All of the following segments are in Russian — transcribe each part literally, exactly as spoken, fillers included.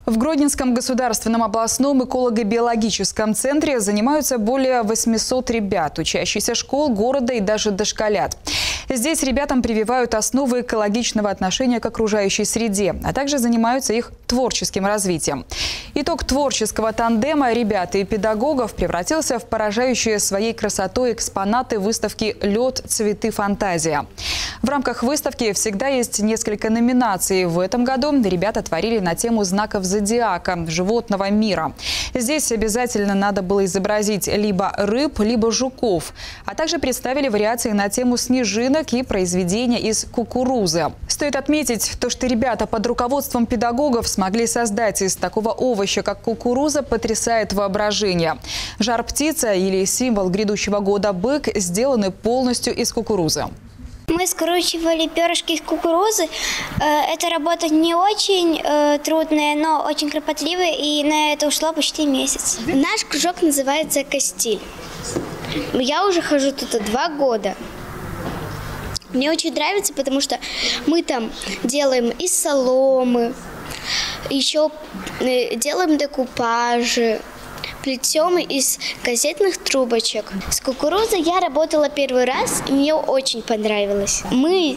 В Гродненском государственном областном эколого-биологическом центре занимаются более восьмисот ребят, учащихся школ города и даже дошколят. Здесь ребятам прививают основы экологичного отношения к окружающей среде, а также занимаются их творческим развитием. Итог творческого тандема ребят и педагогов превратился в поражающие своей красотой экспонаты выставки «Лед. Цветы. Фантазия». В рамках выставки всегда есть несколько номинаций. В этом году ребята творили на тему знаков зодиака, животного мира. Здесь обязательно надо было изобразить либо рыб, либо жуков. А также представили вариации на тему снежинок и произведения из кукурузы. Стоит отметить то, что ребята под руководством педагогов смогли создать из такого овоща, как кукуруза, потрясает воображение. Жар-птица или символ грядущего года бык сделаны полностью из кукурузы. Мы скручивали перышки из кукурузы. Эта работа не очень трудная, но очень кропотливая, и на это ушло почти месяц. Наш кружок называется «Костиль». Я уже хожу тут два года. Мне очень нравится, потому что мы там делаем из соломы, еще делаем декупажи, плетем из газетных трубочек. С кукурузой я работала первый раз, и мне очень понравилось. Мы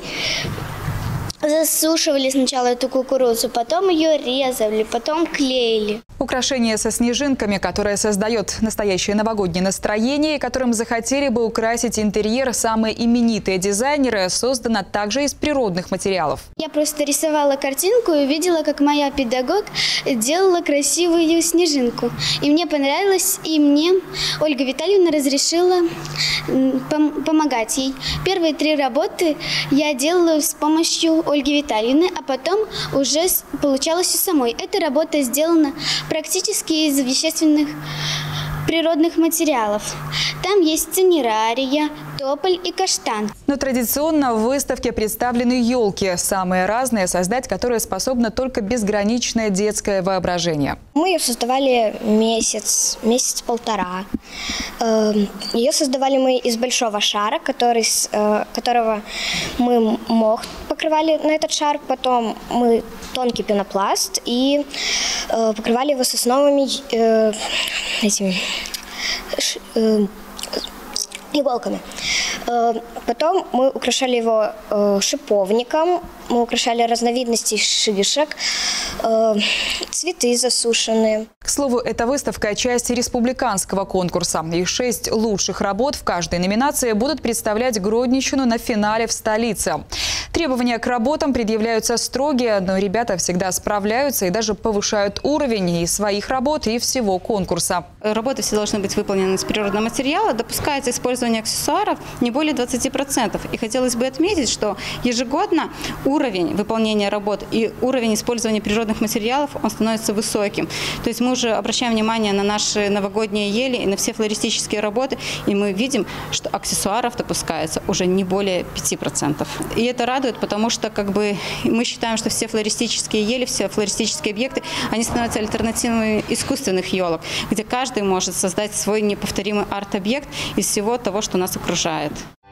засушивали сначала эту кукурузу, потом ее резали, потом клеили. Украшение со снежинками, которое создает настоящее новогоднее настроение, которым захотели бы украсить интерьер самые именитые дизайнеры, создано также из природных материалов. Я просто рисовала картинку и видела, как моя педагог делала красивую снежинку. И мне понравилось, и мне Ольга Витальевна разрешила пом- помогать ей. Первые три работы я делала с помощью Ольги Витальевны, а потом уже получалось и самой. Эта работа сделана практически из вещественных природных материалов. Там есть цинерария, тополь и каштан. Но традиционно в выставке представлены елки, самые разные, создать которые способно только безграничное детское воображение. Мы ее создавали месяц, месяц-полтора. Ее создавали мы из большого шара, который, которого мы мох покрывали на этот шар, потом мы тонкий пенопласт и покрывали его сосновыми этими иголками. Потом мы украшали его шиповником, мы украшали разновидности шишек, цветы засушенные. К слову, эта выставка – часть республиканского конкурса. И шесть лучших работ в каждой номинации будут представлять Гродненщину на финале в столице. Требования к работам предъявляются строгие, но ребята всегда справляются и даже повышают уровень и своих работ, и всего конкурса. Работы все должны быть выполнены из природного материала. Допускается использование аксессуаров не более двадцати процентов. И хотелось бы отметить, что ежегодно уровень выполнения работ и уровень использования природных материалов, он становится высоким. То есть мы уже обращаем внимание на наши новогодние ели и на все флористические работы, и мы видим, что аксессуаров допускается уже не более пяти процентов. И это радует, потому что как бы, мы считаем, что все флористические ели, все флористические объекты, они становятся альтернативами искусственных елок, где каждый может создать свой неповторимый арт-объект из всего того, что нас окружает.